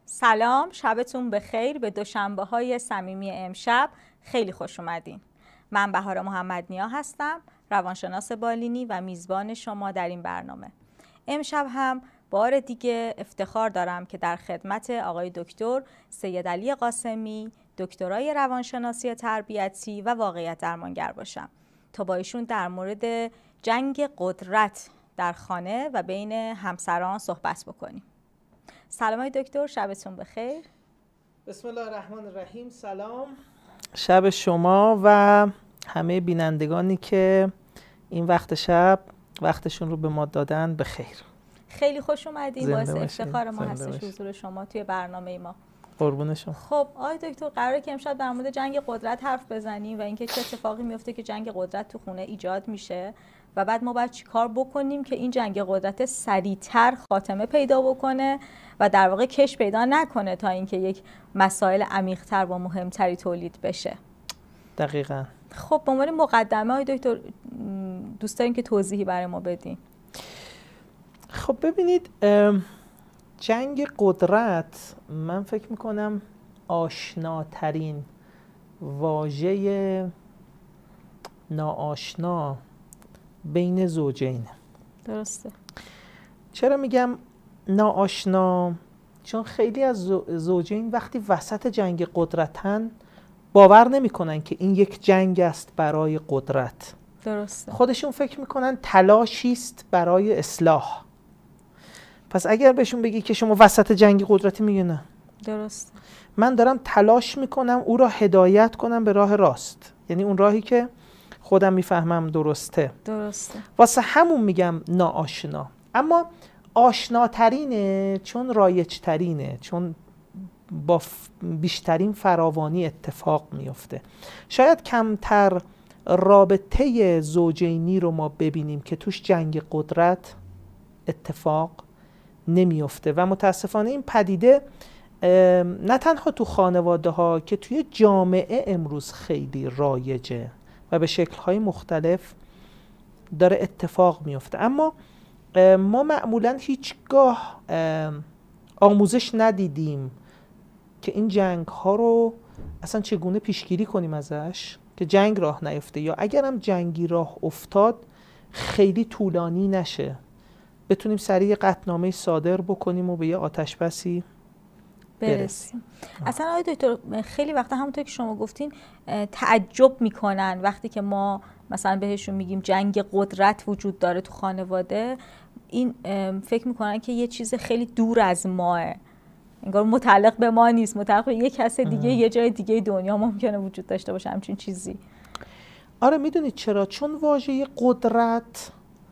سلام، شبتون بخیر. به دوشنبه‌های صمیمی امشب خیلی خوش اومدین. من بهار محمدنیا هستم، روانشناس بالینی و میزبان شما در این برنامه. امشب هم بار دیگه افتخار دارم که در خدمت آقای دکتر سیدعلی قاسمی، دکترای روانشناسی تربیتی و واقعیت درمانگر باشم تا با ایشون در مورد جنگ قدرت در خانه و بین همسران صحبت بکنیم. سلام های دکتر، شبتون بخیر. بسم الله الرحمن الرحیم. سلام، شب شما و همه بینندگانی که این وقت شب وقتشون رو به ما دادن بخیر. خیلی خوش اومدین، باعث افتخار ما هستش حضور شما توی برنامه ما. قربون شما. خب آقای دکتر، قراره که امشب در مورد جنگ قدرت حرف بزنیم و اینکه چه اتفاقی میفته که جنگ قدرت تو خونه ایجاد میشه و بعد ما باید چیکار بکنیم که این جنگ قدرت سریعتر خاتمه پیدا بکنه و در واقع کش پیدا نکنه تا اینکه یک مسائل عمیق‌تر و مهمتری تولید بشه. دقیقاً. خب به عنوان مقدمه های دکتر دوست داریم که توضیحی برای ما بدین. خب ببینید، جنگ قدرت من فکر میکنم آشناترین واژه ناآشنا بین زوجینه. درسته. چرا میگم ناآشنا؟ چون خیلی از زوجین وقتی وسط جنگ قدرتن باور نمیکنن که این یک جنگ است برای قدرت. درسته. خودشون فکر میکنن تلاشی است برای اصلاح. پس اگر بهشون بگی که شما وسط جنگ قدرتی، میگه نه. درسته. من دارم تلاش میکنم او را هدایت کنم به راه راست، یعنی اون راهی که خودم میفهمم درسته. درسته. واسه همون میگم ناآشنا. اما آشناترینه چون رایجترینه، چون با بیشترین فراوانی اتفاق میفته. شاید کمتر رابطه زوجینی رو ما ببینیم که توش جنگ قدرت اتفاق نمیفته و متاسفانه این پدیده نه تنها تو خانواده ها که توی جامعه امروز خیلی رایجه و به شکل‌های مختلف داره اتفاق میفته. اما ما معمولاً هیچگاه آموزش ندیدیم که این جنگ ها رو اصلا چگونه پیشگیری کنیم ازش که جنگ راه نیفته، یا اگرم جنگی راه افتاد خیلی طولانی نشه، بتونیم سریع قطعنامه صادر بکنیم و به یه آتش بسی برسیم. اصلا آقای دکتر خیلی وقتا همونطور که شما گفتین تعجب میکنن وقتی که ما مثلا بهشون میگیم جنگ قدرت وجود داره تو خانواده. این فکر میکنن که یه چیز خیلی دور از ماه، انگار متعلق به ما نیست، متعلق به یه کس دیگه یه جای دیگه دنیا ممکنه وجود داشته باشه همچین چیزی. آره میدونید چرا؟ چون واژه قدرت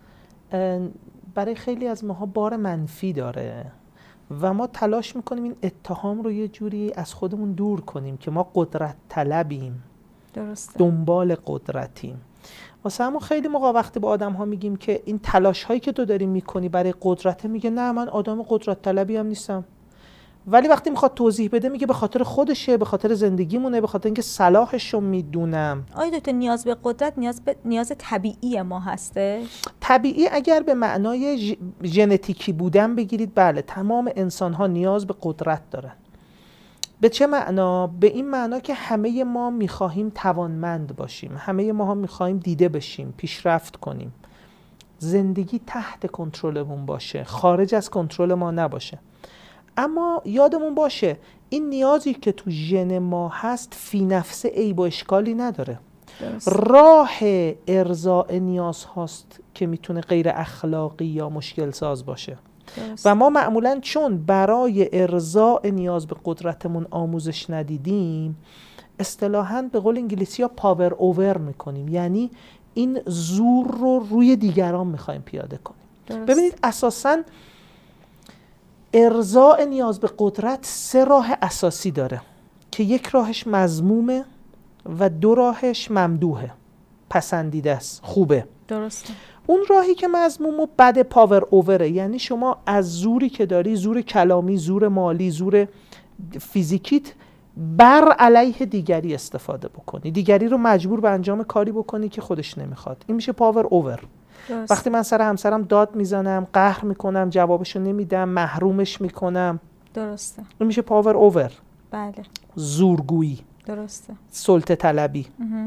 برای خیلی از ماها بار منفی داره و ما تلاش میکنیم این اتهام رو یه جوری از خودمون دور کنیم که ما قدرت طلبیم. درسته. دنبال قدرتیم. واسه همون خیلی موقع وقتی با آدم ها میگیم که این تلاش هایی که تو داری میکنی برای قدرت، میگه نه من آدم قدرت طلبی هم نیستم. ولی وقتی میخواد توضیح بده میگه به خاطر خودشه، به خاطر زندگیمونه، به خاطر اینکه صلاحش رو میدونم. آیا دکتر نیاز به قدرت نیاز طبیعی ما هستش؟ طبیعی اگر به معنای ژنتیکی بودن بگیرید، بله، تمام انسان ها نیاز به قدرت دارن. به چه معنا؟ به این معنا که همه ما میخواهیم توانمند باشیم، همه ما هم میخواهیم دیده بشیم، پیشرفت کنیم، زندگی تحت کنترلمون باشه، خارج از کنترل ما نباشه. اما یادمون باشه این نیازی که تو ژن ما هست فی نفسه عیب و اشکالی نداره. راه ارضاء نیاز هاست که میتونه غیر اخلاقی یا مشکل ساز باشه. و ما معمولاً چون برای ارضاء نیاز به قدرتمون آموزش ندیدیم، اصطلاحاً به قول انگلیسی ها پاور اوور میکنیم، یعنی این زور رو روی دیگران میخوایم پیاده کنیم. ببینید اساساً ارضاء نیاز به قدرت 3 راه اساسی داره که یک راهش مذمومه و 2 راهش ممدوحه، پسندیده است، خوبه. درسته. اون راهی که مذموم و بد پاور اووره، یعنی شما از زوری که داری، زور کلامی، زور مالی، زور فیزیکیت، بر علیه دیگری استفاده بکنی، دیگری رو مجبور به انجام کاری بکنی که خودش نمیخواد. این میشه پاور اوور. درست. وقتی من سر همسرم داد میزنم، قهر میکنم، جوابشو نمیدم، محرومش میکنم، درسته. این میشه پاور اوور. بله. زورگویی. درسته. سلطه طلبی.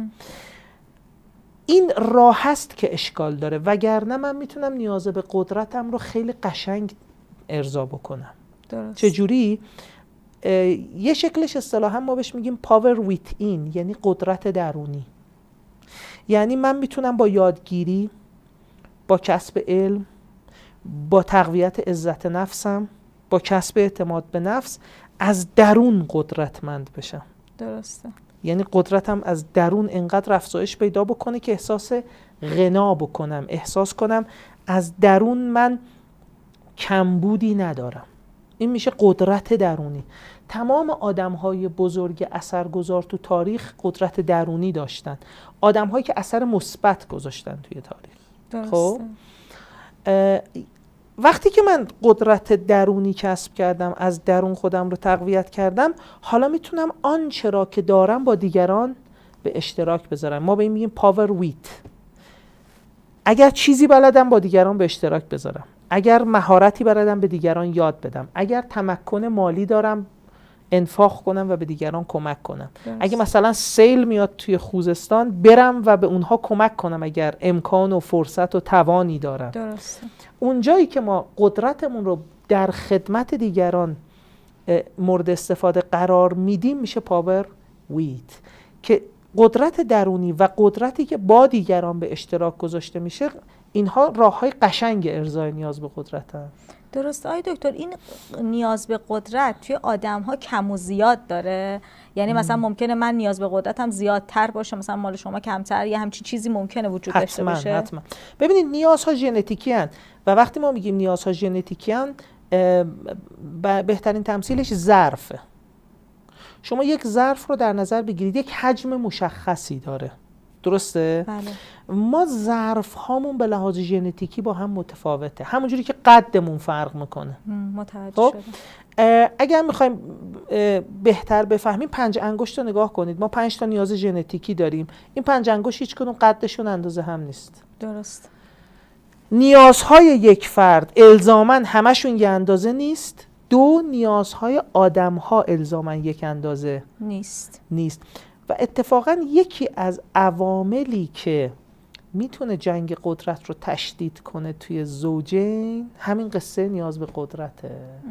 این راه هست که اشکال داره، وگرنه من میتونم نیاز به قدرتم رو خیلی قشنگ ارضا بکنم. درست. چجوری؟ یه شکلش اصطلاحا ما بهش میگیم پاور ویت این، یعنی قدرت درونی. یعنی من میتونم با یادگیری، با کسب علم، با تقویت عزت نفسم، با کسب اعتماد به نفس از درون قدرتمند بشم. درسته. یعنی قدرتم از درون انقدر افزایش پیدا بکنه که احساس غنا بکنم، احساس کنم از درون من کمبودی ندارم. این میشه قدرت درونی. تمام آدم‌های بزرگ اثرگذار تو تاریخ قدرت درونی داشتن، آدم‌هایی که اثر مثبت گذاشتن توی تاریخ. درسته. خب وقتی که من قدرت درونی کسب کردم، از درون خودم رو تقویت کردم، حالا میتونم آنچه را که دارم با دیگران به اشتراک بذارم. ما به این میگیم پاور ویت. اگر چیزی بلدم با دیگران به اشتراک بذارم، اگر مهارتی بلدم به دیگران یاد بدم، اگر تمکن مالی دارم انفاق کنم و به دیگران کمک کنم. درست. اگه مثلا سیل میاد توی خوزستان، برم و به اونها کمک کنم اگر امکان و فرصت و توانی دارم. درسته. اون جایی که ما قدرتمون رو در خدمت دیگران مورد استفاده قرار میدیم میشه پاور ویت، که قدرت درونی و قدرتی که با دیگران به اشتراک گذاشته میشه، اینها راههای قشنگ ارضای نیاز به قدرت هست. درست. آقای دکتر، این نیاز به قدرت توی آدم ها کم و زیاد داره؟ یعنی مثلا ممکنه من نیاز به قدرتم زیادتر باشه، مثلا مال شما کمتر، یا همچین چیزی ممکنه وجود داشته باشه؟ حتما. ببینید نیازها ژنتیکی هستند و وقتی ما میگیم نیازها ژنتیکی هستند، بهترین تمثیلش ظرفه. شما یک ظرف رو در نظر بگیرید، یک حجم مشخصی داره، درسته؟ بله. ما ظرف هامون به لحاظ ژنتیکی با هم متفاوته، همونجوری که قدمون فرق میکنه. متوجه خب شدم. اگر میخوایم بهتر بفهمیم 5 انگشت رو نگاه کنید. ما 5 تا نیاز ژنتیکی داریم. این 5 انگشت هیچ کدوم قدشون اندازه هم نیست. درست. نیازهای یک فرد الزاماً همشون یک اندازه نیست. 2 نیازهای آدم‌ها الزاماً یک اندازه نیست. و اتفاقاً یکی از عواملی که میتونه جنگ قدرت رو تشدید کنه توی زوجین، همین قصه نیاز به قدرته.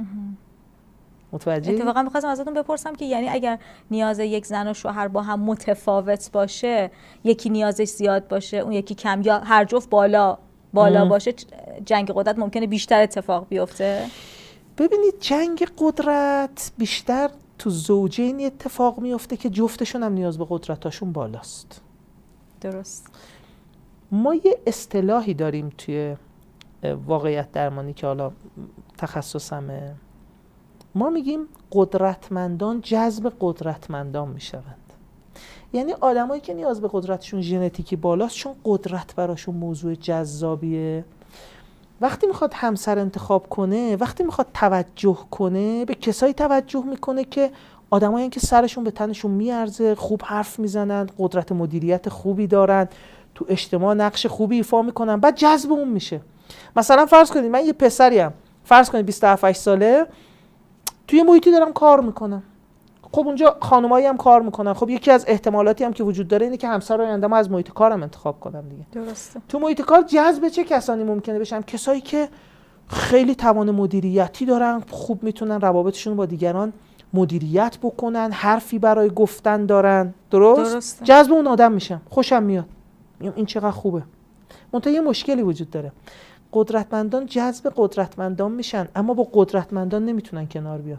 متوجه؟ اتفاقا می‌خواستم ازتون بپرسم که یعنی اگر نیاز یک زن و شوهر با هم متفاوت باشه، یکی نیازش زیاد باشه اون یکی کم، یا هر جفت بالا باشه، جنگ قدرت ممکنه بیشتر اتفاق بیفته؟ ببینید جنگ قدرت بیشتر تو زوجین اتفاق میفته که جفتشون هم نیاز به قدرتاشون بالاست. درست. ما یه اصطلاحی داریم توی واقعیت درمانی که حالا تخصصمه، ما میگیم قدرتمندان جذب قدرتمندان میشوند. یعنی آدمایی که نیاز به قدرتشون ژنتیکی بالاست، چون قدرت براشون موضوع جذابیه، وقتی میخواد همسر انتخاب کنه، وقتی میخواد توجه کنه، به کسایی توجه میکنه که آدمایی که سرشون به تنشون میارزه، خوب حرف میزنن، قدرت مدیریت خوبی دارن، تو اجتماع نقش خوبی ایفا میکنن، بعد جذب اون میشه. مثلا فرض کنید من یه پسریم، فرض کنید 27 ساله، توی محیطی دارم کار میکنم. خب اونجا خانمایی هم کار میکنن. خب یکی از احتمالاتی هم که وجود داره اینه که همسر آینده‌ام از محیط کارم انتخاب کنم دیگه. درسته. تو محیط کار جذب چه کسانی ممکنه بشم؟ کسایی که خیلی توان مدیریتی دارن، خوب میتونن روابطشون با دیگران مدیریت بکنن، حرفی برای گفتن دارن. درسته. جذب اون آدم میشم، خوشم میاد، این چقدر خوبه. منتها یه مشکلی وجود داره، قدرتمندان جذب قدرتمندان میشن اما با قدرتمندان نمیتونن کنار بیان.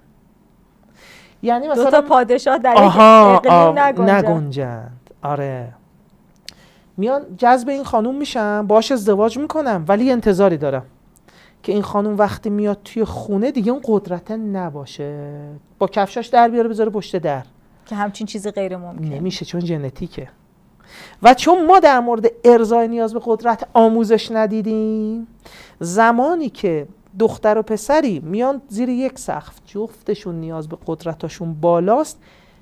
یعنی مثلا 2 تا پادشاه در یک اقلیم نگنجند. آره، میان جذب این خانوم میشن، باهاش ازدواج میکنم، ولی انتظاری دارم که این خانوم وقتی میاد توی خونه دیگه اون قدرت نباشه، با کفشاش در بیاره بذاره پشت در، که همچین چیزی غیر ممکنه نمیشه، چون ژنتیکه. و چون ما در مورد ارضای نیاز به قدرت آموزش ندیدیم، زمانی که دختر و پسری میان زیر یک سقف، جفتشون نیاز به قدرتاشون بالاست،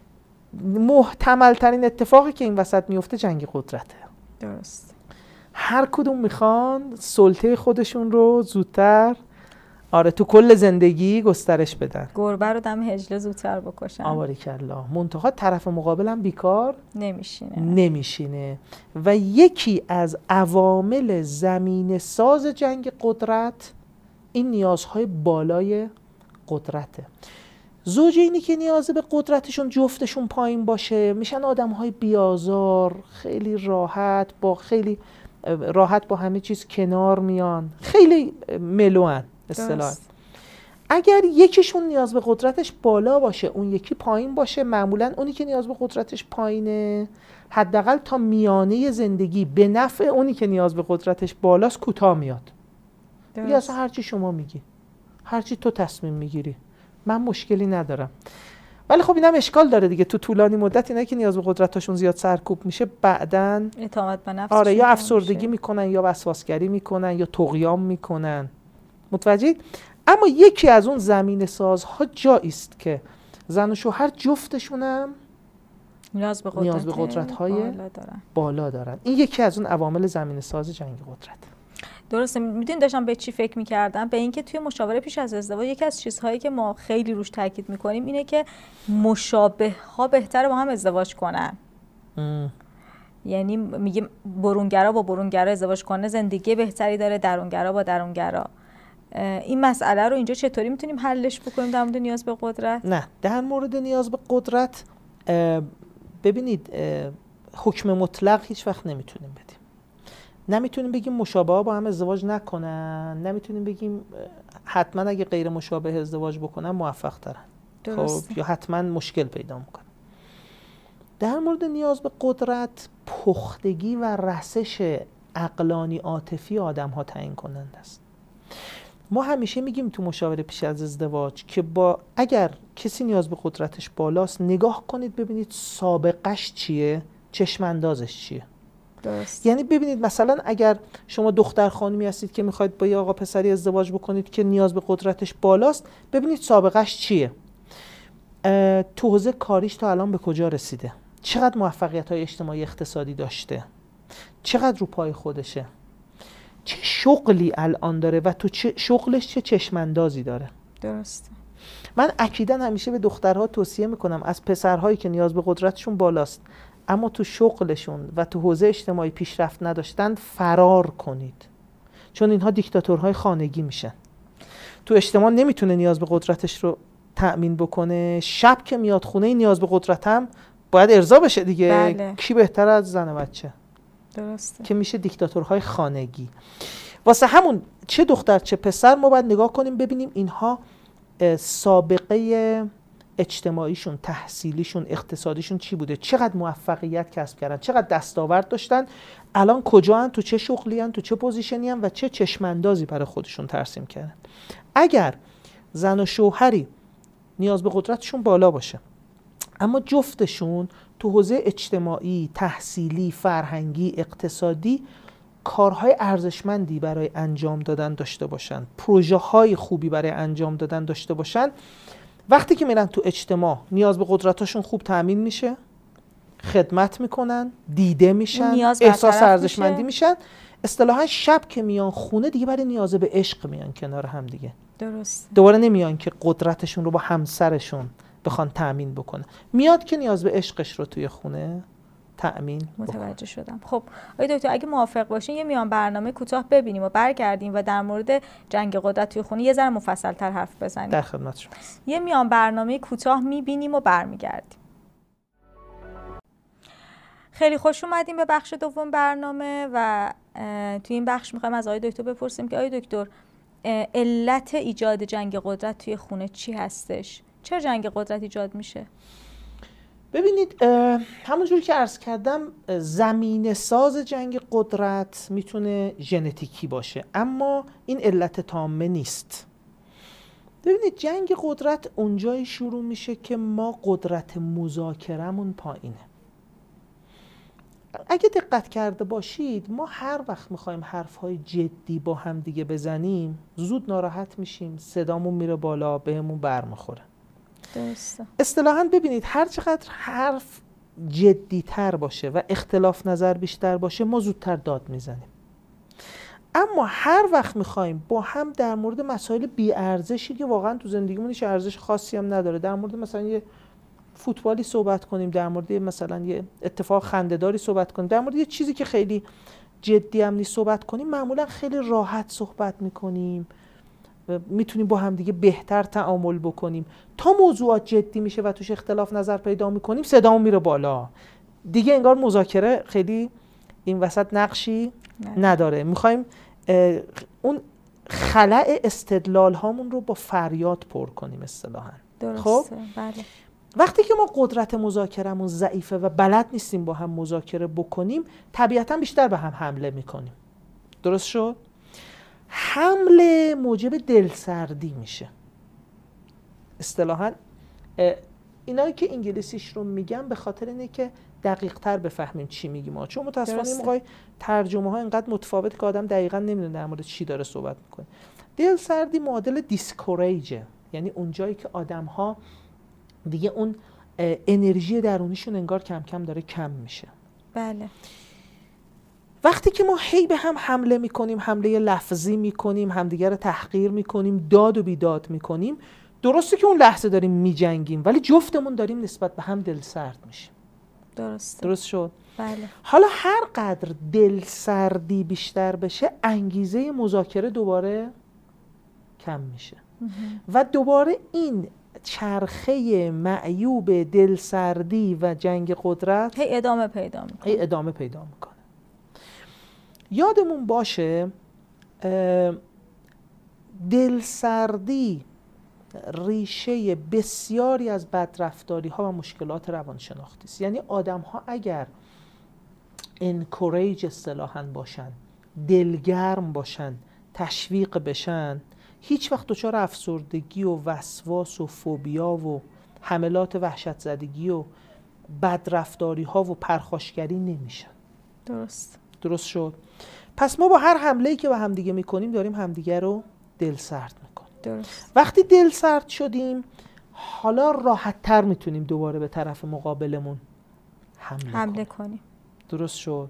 محتمل ترین اتفاقی که این وسط میفته جنگ قدرته. درست. هر کدوم میخوان سلطه خودشون رو زودتر آره تو کل زندگی گسترش بدن. گربه رو دم هجله زودتر بکشن. آباریکلا. منتها طرف مقابلم بیکار نمیشینه. و یکی از عوامل زمینه ساز جنگ قدرت این نیازهای بالای قدرته. زوجینی که نیاز به قدرتشون جفتشون پایین باشه میشن آدم‌های بیازار، خیلی راحت با همه چیز کنار میان، خیلی ملوان اصطلاحاً. اگر یکیشون نیاز به قدرتش بالا باشه اون یکی پایین باشه، معمولاً اونی که نیاز به قدرتش پایینه حداقل تا میانه زندگی به نفع اونی که نیاز به قدرتش بالاست کوتاه میاد. یا اصلا هرچی شما میگی، هرچی تو تصمیم میگیری، من مشکلی ندارم. ولی خب اینم اشکال داره دیگه، تو طولانی مدت اینا که نیاز به قدرتشون زیاد سرکوب میشه بعدن اعتماد به نفسشون آره یا افسردگی میکنن یا وسواسگری میکنن یا طغیان میکنن. متوجهید؟ اما یکی از اون زمینه سازها جایی است که زن و شوهر جفتشونم نیاز به قدرت‌های بالا دارن. این یکی از اون عوامل زمینه ساز جنگ قدرت. درسته. میدونید داشتم به چی فکر میکردم؟ به اینکه توی مشاوره پیش از ازدواج یکی از چیزهایی که ما خیلی روش تاکید میکنیم اینه که مشابه ها بهتره با هم ازدواج کنن. یعنی میگیم برونگرا با برونگرا ازدواج کنه زندگی بهتری داره، درونگرا با درونگرا. این مسئله رو اینجا چطوری میتونیم حلش بکنیم در مورد نیاز به قدرت؟ نه، در مورد نیاز به قدرت ببینید حکم مطلق هیچ وقت نمیتونیم بدیم. نمیتونیم بگیم مشابه ها با هم ازدواج نکنن، نمیتونیم بگیم حتما اگه غیر مشابه ازدواج بکنن موفق ترن، خب یا حتما مشکل پیدا میکنن. در مورد نیاز به قدرت پختگی و رسش عقلانی عاطفی آدم ها تعیین کننده است. ما همیشه میگیم تو مشاوره پیش از ازدواج که اگر کسی نیاز به قدرتش بالاست نگاه کنید ببینید سابقش چیه، چشم اندازش چیه. درست. یعنی ببینید مثلا اگر شما دختر خانمی هستید که میخواید با یه آقا پسری ازدواج بکنید که نیاز به قدرتش بالاست، ببینید سابقش چیه، تو حوزه کاریش تا الان به کجا رسیده، چقدر موفقیت‌های اجتماعی اقتصادی داشته، چقدر رو پای خودشه، چه شغلی الان داره و تو شغلش چه چشماندازی داره. درسته. من اکیداً همیشه به دخترها توصیه میکنم از پسرهایی که نیاز به قدرتشون بالاست اما تو شغلشون و تو حوزه اجتماعی پیشرفت نداشتن فرار کنید، چون اینها دیکتاتورهای خانگی میشن. تو اجتماع نمیتونه نیاز به قدرتش رو تأمین بکنه، شب که میاد خونه نیاز به قدرت هم باید ارضا بشه دیگه. بله. کی بهتر از زن و بچه؟ درسته. که میشه دیکتاتورهای خانگی. واسه همون چه دختر چه پسر ما باید نگاه کنیم ببینیم اینها سابقه اجتماعیشون، تحصیلیشون، اقتصادیشون چی بوده، چقدر موفقیت کسب کردن، چقدر دستاورد داشتن، الان کجا هن، تو چه شغلی هن، تو چه پوزیشنی هن و چه چشماندازی برای خودشون ترسیم کردن. اگر زن و شوهری نیاز به قدرتشون بالا باشه اما جفتشون تو حوزه اجتماعی، تحصیلی، فرهنگی، اقتصادی کارهای ارزشمندی برای انجام دادن داشته باشن، پروژه های خوبی برای انجام دادن داشته باشن، وقتی که میرن تو اجتماع نیاز به قدرتاشون خوب تأمین میشه، خدمت میکنن، دیده میشن، احساس ارزشمندی میشن. اصطلاحاً شب که میان خونه دیگه برای نیاز به عشق میان کنار هم دیگه. درست. دوباره نمیان که قدرتشون رو با همسرشون بخوان تأمین بکنن، میاد که نیاز به عشقش رو توی خونه تأمین متوجه شدم. خب آقای دکتر اگه موافق باشین یه میان برنامه کوتاه ببینیم و برگردیم و در مورد جنگ قدرت توی خونه یه ذره مفصل‌تر حرف بزنیم. در خدمت شما. یه میان برنامه کوتاه میبینیم و برمیگردیم. خیلی خوش اومدیم به بخش دوم برنامه و توی این بخش میخوایم از آقای دکتر بپرسیم که آقای دکتر علت ایجاد جنگ قدرت توی خونه چی هستش؟ چرا جنگ قدرت ایجاد میشه؟ ببینید همونجوری که عرض کردم زمینه ساز جنگ قدرت میتونه ژنتیکی باشه اما این علت تامه نیست. ببینید جنگ قدرت اونجایی شروع میشه که ما قدرت مذاکرمون پایینه. اگه دقت کرده باشید ما هر وقت میخوایم حرفهای جدی با هم دیگه بزنیم زود ناراحت میشیم، صدامون میره بالا، بهمون برمیخوره. درسته. اصطلاحاً ببینید هر چقدر حرف جدی‌تر باشه و اختلاف نظر بیشتر باشه ما زودتر داد میزنیم. اما هر وقت میخوایم با هم در مورد مسائل بی‌ارزشی که واقعا تو زندگیمون هیچ ارزش خاصی هم نداره، در مورد مثلا یه فوتبالی صحبت کنیم، در مورد مثلا یه اتفاق خنده‌داری صحبت کنیم، در مورد یه چیزی که خیلی جدی هم نیست صحبت کنیم، معمولا خیلی راحت صحبت میکنیم، میتونیم با هم دیگه بهتر تعامل بکنیم. تا موضوعات جدی میشه و توش اختلاف نظر پیدا میکنیم، صدامون میره بالا دیگه، انگار مذاکره خیلی این وسط نقشی نداره. میخوایم اون خلأ استدلال هامون رو با فریاد پر کنیم اصطلاحاً. خب بله. وقتی که ما قدرت مذاکرمون ضعیفه و بلد نیستیم با هم مذاکره بکنیم، طبیعتاً بیشتر به هم حمله میکنیم. درست شد؟ حمله موجب دلسردی میشه. اصطلاحاً اینایی که انگلیسیش رو میگم به خاطر اینه که دقیق تر بفهمیم چی میگیم ما، چون متاسفانه این موقع ترجمه ها اینقدر متفاوته که آدم دقیقاً نمیدونه در مورد چی داره صحبت میکنه. دلسردی معادل دیسکوریجه، یعنی اونجایی که آدم ها دیگه اون انرژی درونیشون انگار کم کم داره کم میشه. بله. وقتی که ما هی به هم حمله میکنیم، حمله لفظی میکنیم، همدیگه رو تحقیر میکنیم، داد و بیداد میکنیم، درسته که اون لحظه داریم میجنگیم ولی جفتمون داریم نسبت به هم دلسرد میشیم. درست شد؟ بله. حالا هر قدر دلسردی بیشتر بشه، انگیزه مذاکره دوباره کم میشه و دوباره این چرخه معیوب دلسردی و جنگ قدرت هی ادامه پیدا میکنه. یادمون باشه دلسردی ریشه بسیاری از بدرفتاری ها و مشکلات روانشناختی است. یعنی آدم ها اگر انکوریج اصطلاحاً باشن، دلگرم باشن، تشویق بشن، هیچ وقت دچار افسردگی و وسواس و فوبیا و حملات وحشت زدگی و بدرفتاری ها و پرخاشگری نمیشن. درست شد؟ پس ما با هر حمله‌ای که به همدیگه میکنیم داریم همدیگه رو دلسرد میکنیم. وقتی دلسرد شدیم حالا راحت تر میتونیم دوباره به طرف مقابلمون حمله کنیم. درست شد؟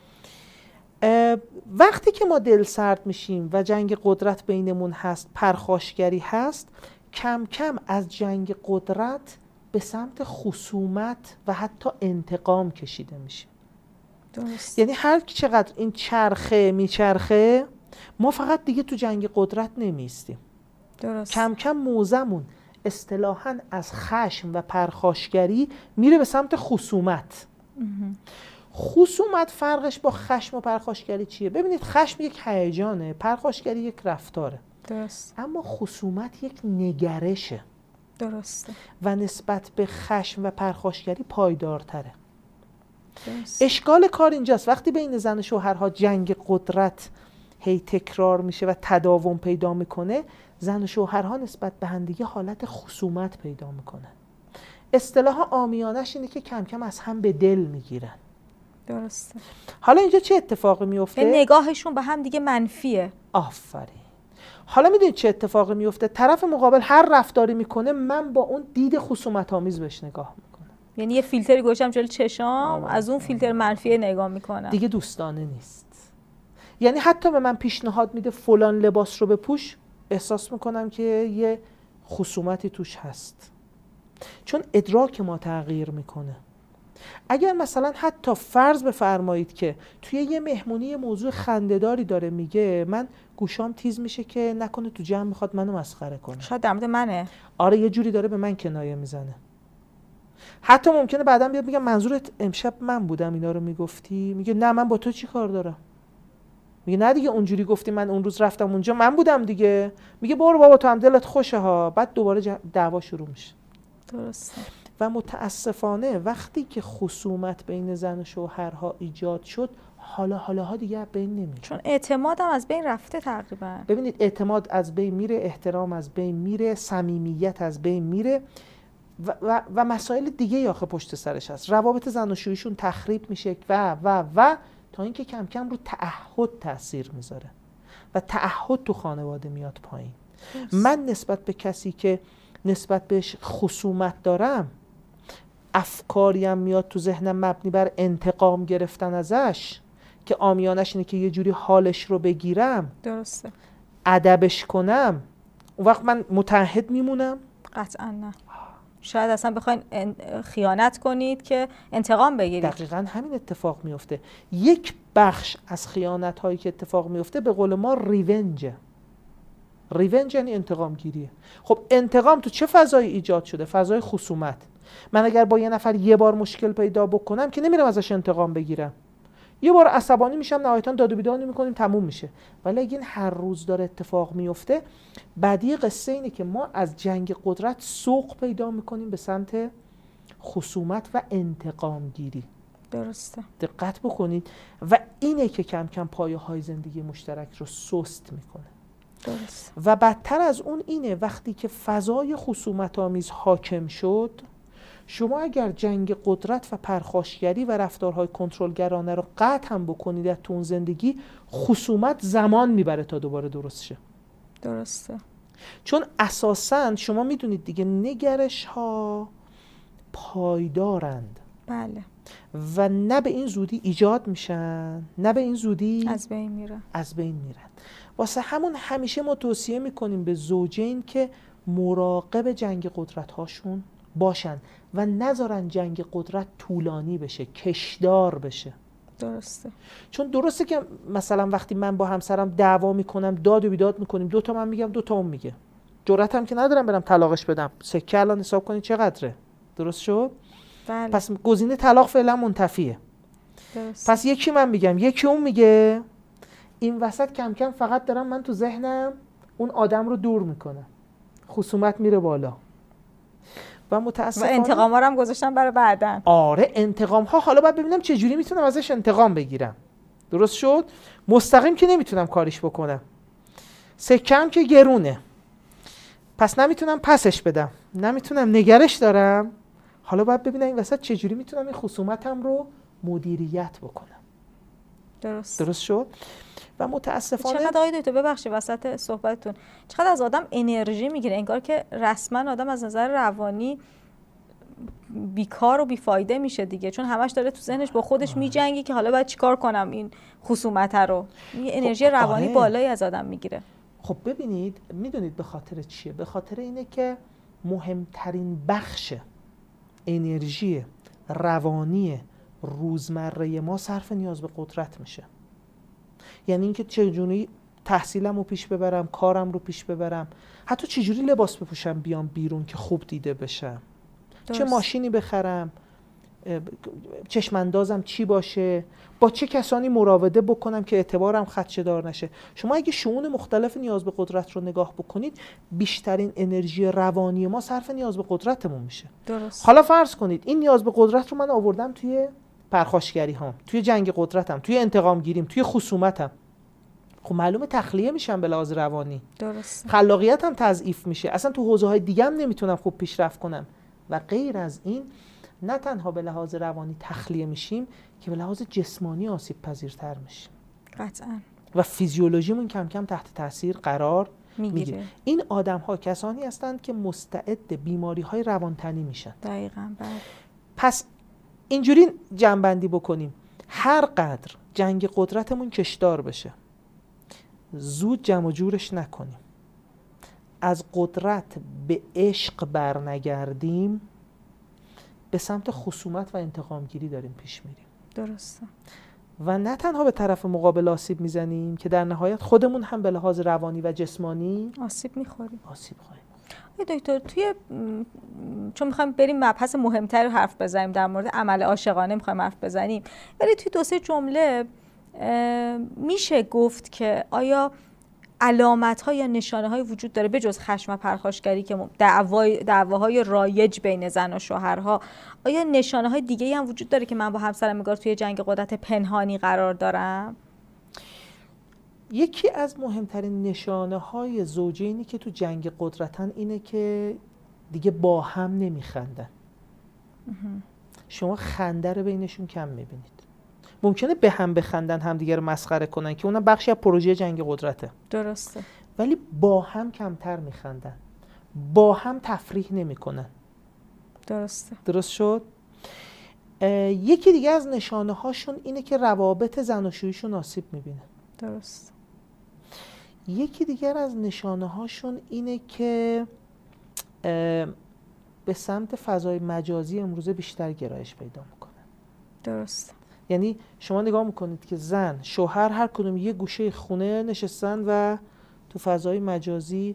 وقتی که ما دلسرد میشیم و جنگ قدرت بینمون هست، پرخاشگری هست، کم کم از جنگ قدرت به سمت خصومت و حتی انتقام کشیده میشیم. درست. یعنی هر چقدر این چرخه میچرخه، ما فقط دیگه تو جنگ قدرت نمیستیم. درست. کم کم موزمون اصطلاحاً از خشم و پرخاشگری میره به سمت خصومت. خصومت فرقش با خشم و پرخاشگری چیه؟ ببینید خشم یک هیجانه، پرخاشگری یک رفتاره. درست. اما خصومت یک نگرشه. درسته. و نسبت به خشم و پرخاشگری پایدارتره. درست. اشکال کار اینجاست وقتی بین زن و شوهرها جنگ قدرت هی تکرار میشه و تداوم پیدا میکنه، زن و شوهرها نسبت به همدیگه حالت خصومت پیدا میکنن. اصطلاح عامیانش اینه که کم کم از هم به دل میگیرن. درسته. حالا اینجا چه اتفاقی میفته؟ نگاهشون به هم دیگه منفیه. آفرین. حالا میدونید چه اتفاقی میفته؟ طرف مقابل هر رفتاری میکنه، من با اون دید خصومت آمیز بهش نگاه میکنم. یعنی یه فیلتری گوشم جلوی چشام، از اون فیلتر منفی نگاه میکنم. دیگه دوستانه نیست. یعنی حتی به من پیشنهاد میده فلان لباس رو بپوش، احساس میکنم که یه خصومتی توش هست. چون ادراک ما تغییر میکنه. اگر مثلا حتی فرض بفرمایید که توی یه مهمونی موضوع خنده‌داری داره میگه، من گوشام تیز میشه که نکنه تو جمع میخواد منو مسخره کنه. شاید در مورد منه. آره یه جوری داره به من کنایه میزنه. حتی ممکنه بعداً بیاد میگه منظورت امشب من بودم اینا رو میگفتی؟ میگه نه من با تو چی کار دارم؟ میگه نه دیگه اونجوری گفتی، من اون روز رفتم اونجا من بودم دیگه. میگه برو بابا تو هم دلت خوشه ها. بعد دوباره دعوا شروع میشه. درسته. و متاسفانه وقتی که خصومت بین زن و شوهرها ایجاد شد، حالا دیگه بین نمیره. چون اعتمادم از بین رفته تقریبا. ببینید اعتماد از بین میره، احترام از بین میره، صمیمیت از بین میره و مسائل دیگه آخه پشت سرش هست. روابط زناشوییشون تخریب میشه و تا اینکه کم کم رو تعهد تاثیر میذاره و تعهد تو خانواده میاد پایین. من نسبت به کسی که نسبت بهش خصومت دارم، افکاریم میاد تو ذهنم مبنی بر انتقام گرفتن ازش، که عامیانش اینه که یه جوری حالش رو بگیرم، درسته، ادبش کنم، اون وقت من متعهد میمونم؟ قطعا نه. شاید اصلا بخواین خیانت کنید که انتقام بگیرید. دقیقاً همین اتفاق میفته. یک بخش از خیانت هایی که اتفاق میفته به قول ما ریونجه. ریونج یعنی انتقام گیریه. خب انتقام تو چه فضایی ایجاد شده؟ فضای خصومت. من اگر با یه نفر یه بار مشکل پیدا بکنم که نمیرم ازش انتقام بگیرم، یه بار عصبانی میشم، نهایتاً داد و بیداد میکنیم، تموم میشه. ولی اگه این هر روز داره اتفاق میفته، بعدی قصه اینه که ما از جنگ قدرت سوق پیدا میکنیم به سمت خصومت و انتقام گیری. درسته. دقت بکنید و اینه که کم کم پایه های زندگی مشترک رو سست میکنه. درست. و بدتر از اون اینه وقتی که فضای خصومت آمیز حاکم شد، شما اگر جنگ قدرت و پرخاشگری و رفتارهای کنترلگرانه رو قطع هم بکنید از تو اون زندگی، خصومت زمان میبره تا دوباره درست شه. درسته. چون اساساً شما میدونید دیگه نگرش ها پایدارند. بله. و نه به این زودی ایجاد میشن، نه به این زودی از بین میرن. واسه همون همیشه ما توصیه میکنیم به زوجین که مراقب جنگ قدرت هاشون باشن و نذارن جنگ قدرت طولانی بشه، کشدار بشه. درسته. چون درسته که مثلا وقتی من با همسرم دعوا میکنم، داد و بیداد میکنیم، دوتا من میگم دوتا اون میگه، جرأتم که ندارم برم طلاقش بدم، سکه الان حساب کنید چقدره. درست شد؟ بله. پس گزینه طلاق فعلا منتفیه. درسته. پس یکی من میگم یکی اون میگه، این وسط کم کم فقط دارم من تو ذهنم اون آدم رو دور میکنم، خصومت میره بالا و متاسفانه و انتقام ها رو هم گذاشتم برای بعدن. آره انتقام ها، حالا باید ببینم چه جوری میتونم ازش انتقام بگیرم. درست شد؟ مستقیم که نمیتونم کاریش بکنم، سکم که گرونه، پس نمیتونم پسش بدم، نمیتونم نگرش دارم. حالا باید ببینم این وسط چه جوری میتونم این خصومتم رو مدیریت بکنم. درست شد؟ و متاسفانه چقدر آقای دکتر ببخشید وسط صحبتتون، چقدر از آدم انرژی میگیره، انگار که رسما آدم از نظر روانی بیکار و بیفایده میشه دیگه، چون همش داره تو ذهنش با خودش میجنگه که حالا باید چیکار کنم این خصومت رو. یه انرژی روانی بالایی از آدم میگیره. خب ببینید، میدونید به خاطر چیه؟ به خاطر اینه که مهمترین بخش انرژی روانی روزمره ما صرف نیاز به قدرت میشه. یعنی اینکه چجوری تحصیلم رو پیش ببرم، کارم رو پیش ببرم، حتی چجوری لباس بپوشم بیام بیرون که خوب دیده بشم، چه ماشینی بخرم، چشماندازم چی باشه، با چه کسانی مراوده بکنم که اعتبارم خدشه‌دار نشه. شما اگه شؤون مختلف نیاز به قدرت رو نگاه بکنید، بیشترین انرژی روانی ما صرف نیاز به قدرتمون میشه. درست. حالا فرض کنید این نیاز به قدرت رو من آوردم توی پرخاشگری هام، توی جنگ قدرتم، توی انتقام گیریم، توی خصومتم. خب معلومه تخلیه میشم به لحاظ روانی. درست. خلاقیتم تضعیف میشه، اصلا تو حوزه‌های دیگه هم نمیتونم خوب پیشرفت کنم. و غیر از این، نه تنها به لحاظ روانی تخلیه میشیم که به لحاظ جسمانی آسیب پذیرتر میشیم. قطعاً. و فیزیولوژیمون کم کم تحت تاثیر قرار میگیره. این آدم‌ها کسانی هستند که مستعد بیماری‌های روانتنی میشن. دقیقاً. بله. پس اینجوری جمع‌بندی بکنیم، هر قدر جنگ قدرتمون کشدار بشه، زود جمع و جورش نکنیم، از قدرت به عشق برنگردیم، به سمت خصومت و انتقام گیری داریم پیش میریم. درسته. و نه تنها به طرف مقابل آسیب میزنیم که در نهایت خودمون هم به لحاظ روانی و جسمانی آسیب میخوریم. دکتر چون میخوایم بریم مبحث مهمتر حرف بزنیم، در مورد عمل عاشقانه میخوایم حرف بزنیم، ولی توی دو سه جمله میشه گفت که آیا علامت‌ها یا نشانه‌های وجود داره بجز خشم و پرخاشگری که دعواهای رایج بین زن و شوهرها، آیا نشانه‌های دیگه‌ای هم وجود داره که من با همسرم انگار توی جنگ قدرت پنهانی قرار دارم؟ یکی از مهمترین نشانه‌های زوجینی که تو جنگ قدرتن اینه که دیگه با هم نمیخندن. شما خنده رو بینشون کم میبینید. ممکنه به هم بخندن، هم دیگه رو مسخره کنن که اونم بخشی از پروژه جنگ قدرته. درسته. ولی با هم کمتر میخندن، با هم تفریح نمیکنن. درسته. درست شد؟ یکی دیگه از نشانه هاشون اینه که روابط زناشوییشون آسیب میبینه. درست. یکی دیگر از نشانه هاشون اینه که به سمت فضای مجازی امروزه بیشتر گرایش پیدا میکنه. درست. یعنی شما نگاه میکنید که زن، شوهر هر کدوم یه گوشه خونه نشستن و تو فضای مجازی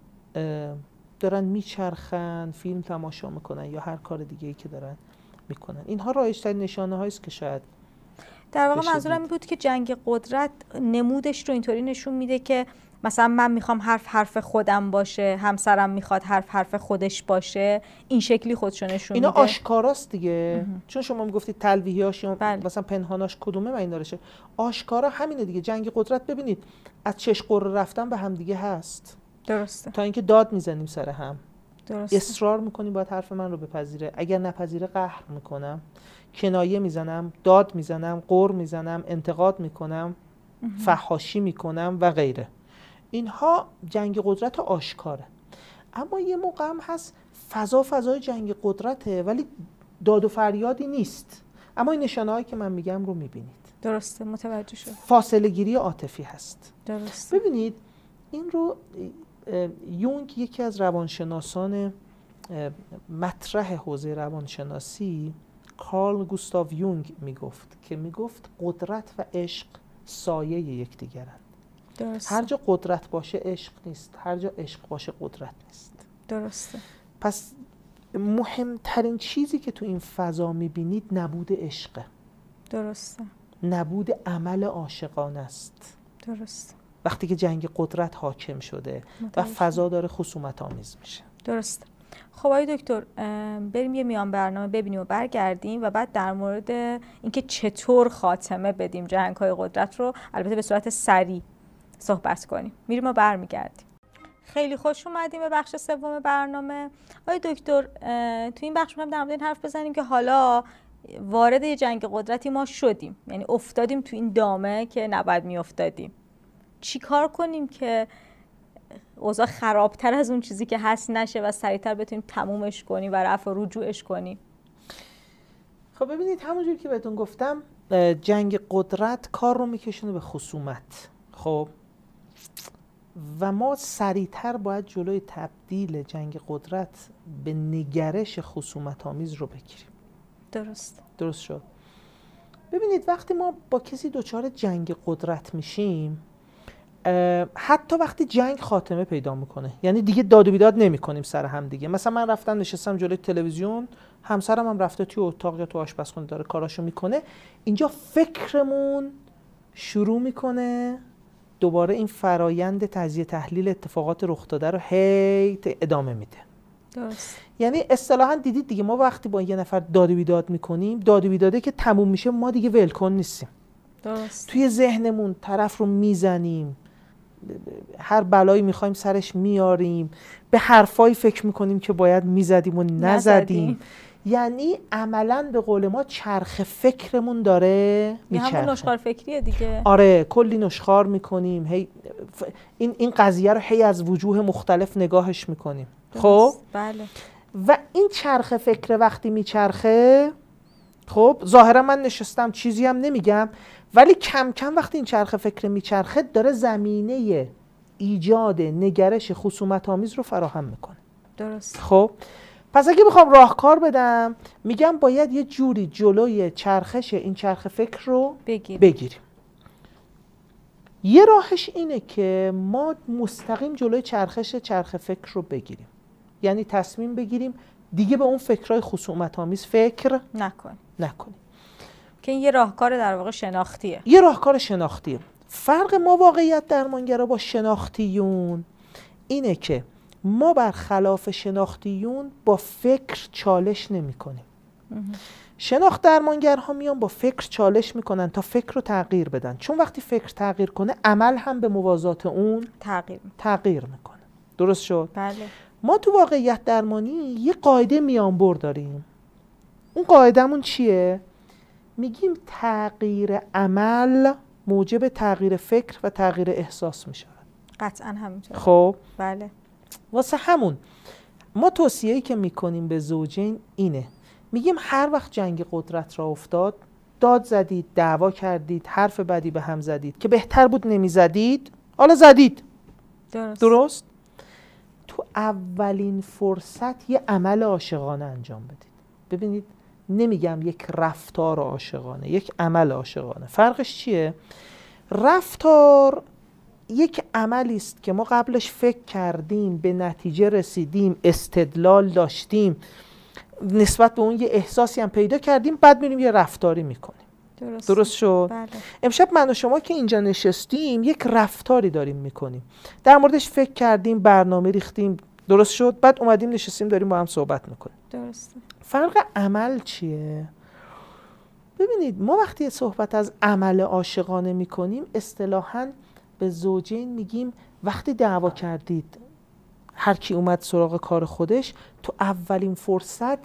دارن میچرخن، فیلم تماشا میکنن یا هر کار دیگه‌ای که دارن میکنن. اینها رایج‌ترین نشانه هایی است که شاید در واقع منظورم این بود که جنگ قدرت نمودش رو اینطوری نشون میده که مثلا من میخوام حرف خودم باشه، همسرم میخواد حرف خودش باشه، این شکلی خودشو نشون میده. اینا آشکاراست دیگه. چون شما میگفتید تلویحیاش یا مثلا پنهاناش کدومه و این دارشه، آشکارا همینه دیگه. جنگ قدرت ببینید از چش قره رفتن به هم دیگه هست. درسته. تا اینکه داد میزنیم سر هم. درسته. اصرار میکنیم باید حرف من رو بپذیره، اگر نپذیره قهر میکنم، کنایه میزنم، داد میزنم، غر میزنم، انتقاد میکنم، فحاشی میکنم و غیره. اینها جنگ قدرت آشکاره. اما یه موقع هم هست فضای جنگ قدرته ولی داد و فریادی نیست، اما این نشانه هایی که من میگم رو میبینید. درسته، متوجه شد. فاصله گیری عاطفی هست. درسته. ببینید این رو یونگ، یکی از روانشناسان مطرح حوزه روانشناسی، کارل گوستاو یونگ میگفت قدرت و عشق سایه یکدیگرند. درسته. هر جا قدرت باشه عشق نیست، هر جا عشق باشه قدرت نیست. درسته. پس مهمترین چیزی که تو این فضا میبینید نبود عشقه. درسته. نبود عمل عاشقانه است. درسته. وقتی که جنگ قدرت حاکم شده و فضا داره خصومت آمیز میشه. درسته. خب آقای دکتر، بریم یه میان برنامه ببینیم و برگردیم و بعد در مورد اینکه چطور خاتمه بدیم جنگ‌های قدرت رو البته به صورت سریع صحبت کنیم. میریم و برمیگردیم. خیلی خوش اومدیم به بخش سوم برنامه. آقای دکتر، تو این بخش می‌خوایم در مورد این حرف بزنیم که حالا وارد یه جنگ قدرتی ما شدیم، یعنی افتادیم تو این دامه که نباید میافتادیم. چی کار کنیم که اوضاع خرابتر از اون چیزی که هست نشه و سریعتر بتونیم تمومش کنیم و رفع و رجوعش کنیم؟ خب ببینید، همونجور که بهتون گفتم جنگ قدرت کار رو میکشونه به خصومت. خب و ما سریعتر باید جلوی تبدیل جنگ قدرت به نگرش خصومت آمیز رو بگیریم. درست شد. ببینید وقتی ما با کسی دچار جنگ قدرت میشیم، حتی وقتی جنگ خاتمه پیدا میکنه، یعنی دیگه داد و بیداد نمی کنیم سر هم دیگه. مثلا من رفتم نشستم جلوی تلویزیون، همسرم هم رفته توی اتاق یا تو آشپزخونه داره کاراشو میکنه، اینجا فکرمون شروع میکنه دوباره این فرایند تجزیه تحلیل اتفاقات رخ داده رو هی ادامه میده. درست. یعنی اصطلاحاً دیدید دیگه، ما وقتی با یه نفر داد و بیداد میکنیم، داد و بیداده که تموم میشه ما دیگه ولکن نیستیم. درست. توی ذهنمون طرف رو میزنیم، هر بلایی میخوایم سرش میاریم، به حرفایی فکر میکنیم که باید میزدیم و نزدیم. یعنی عملاً به قول ما چرخ فکرمون داره میچرخه. همون نشخوار فکریه دیگه. آره، کلی نشخوار میکنیم، هی این قضیه رو هی از وجوه مختلف نگاهش میکنیم. خب بله. و این چرخ فکر وقتی میچرخه، خب ظاهرا من نشستم چیزی هم نمیگم، ولی کم کم وقتی این چرخ فکر میچرخه داره زمینه ایجاد نگرش خصومت آمیز رو فراهم میکنه. درست. خب پس اگه بخوام راهکار بدم، میگم باید یه جوری جلوی چرخش این چرخ فکر رو بگیریم. یه راهش اینه که ما مستقیم جلوی چرخش چرخ فکر رو بگیریم، یعنی تصمیم بگیریم دیگه به اون فکرهای خصومت آمیز فکر نکنیم. که این یه راهکار در واقع شناختیه. یه راهکار شناختیه. فرق ما واقعیت درمانگرا با شناختیون اینه که ما برخلاف شناختیون با فکر چالش نمی کنیم. شناخت درمانگرها میان با فکر چالش میکنن تا فکر رو تغییر بدن، چون وقتی فکر تغییر کنه عمل هم به موازات اون تغییر میکنه. درست شد؟ بله. ما تو واقعیت درمانی یه قاعده میانبر داریم. اون قاعدمون چیه؟ میگیم تغییر عمل موجب تغییر فکر و تغییر احساس میشه. قطعا همینطوره. خب بله. واسه همون ما توصیه‌ای که میکنیم به زوجین اینه میگیم هر وقت جنگ قدرت را افتاد، داد زدید، دعوا کردید، حرف بدی به هم زدید که بهتر بود نمیزدید، حالا زدید. درست؟ تو اولین فرصت یه عمل عاشقانه انجام بدید. ببینید نمیگم یک رفتار عاشقانه، یک عمل عاشقانه. فرقش چیه؟ رفتار یک عملی است که ما قبلش فکر کردیم، به نتیجه رسیدیم، استدلال داشتیم، نسبت به اون یه احساسی هم پیدا کردیم، بعد میریم یه رفتاری میکنیم. درست شد؟ بله. امشب من و شما که اینجا نشستیم یک رفتاری داریم میکنیم، در موردش فکر کردیم، برنامه ریختیم، درست شد، بعد اومدیم نشستیم داریم با هم صحبت میکنیم. درسته. فرق عمل چیه؟ ببینید ما وقتی صحبت از عمل عاشقانه میکنیم اصطلاحاً به زوجین میگیم وقتی دعوا کردید، هر کی اومد سراغ کار خودش، تو اولین فرصت